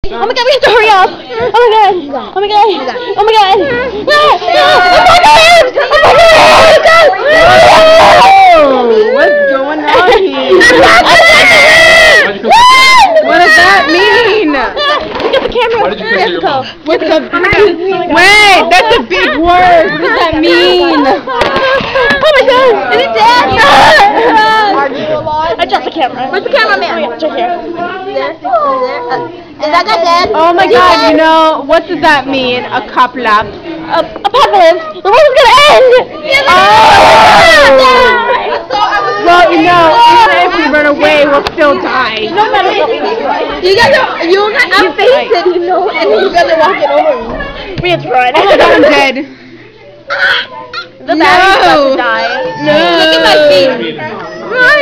Oh my god, we have to hurry up! Oh my god! Oh my god! Oh my god! What's going on here? What does that mean? Look at the camera. Why did you piss your mom? What's the wait? That's a big word. What does that mean? Oh my god! Is it dead? Are you alive? I dropped the camera. Where's the cameraman? Oh yeah, it's right here. Is that guy dead? Oh my God! You know what does that mean? A cop lap. Apocalypse! The world's gonna end! Well, you know, even if we run away, we'll still die. No matter what we do. You guys are, I'm facing, you know, and you guys are walking over me. We had to run. Oh my God, I'm dead. The battery's about to die. No. Look at my feet.